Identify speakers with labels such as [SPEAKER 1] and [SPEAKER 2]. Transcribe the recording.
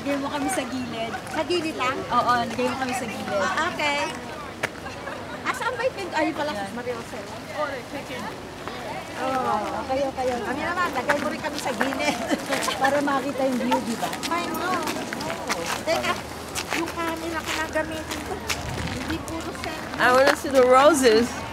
[SPEAKER 1] lagay mo kami sa gilid.
[SPEAKER 2] Sa gilid lang?
[SPEAKER 1] Oo, lagay mo kami sa gilid.
[SPEAKER 2] Okay. Saan ba yung pinto? Ayun pala, Maria Jose. Kayo. Kami naman, lagay mo rin kami sa gilid.
[SPEAKER 1] Para makita yung view, di ba?
[SPEAKER 2] Ay, no. Teka, yung camera ko na gamitin ko. Hindi puro cellphone.
[SPEAKER 3] I want to see the roses.